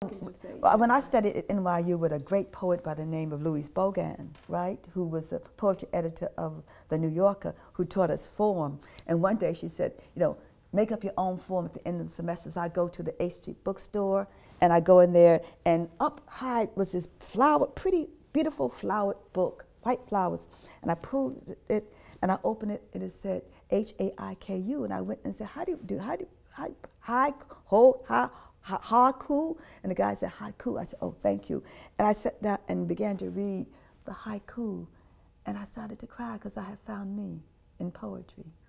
When I studied at NYU with a great poet by the name of Louise Bogan, right, who was a poetry editor of The New Yorker, who taught us form. And one day she said, you know, make up your own form at the end of the semester. So I go to the 8th Street bookstore, and I go in there, and up high was this pretty beautiful flowered book, white flowers. And I pulled it, and I opened it, and it said Haiku. And I went and said, haiku? And the guy said, haiku. I said, oh, thank you. And I sat down and began to read the haiku, and I started to cry because I had found me in poetry.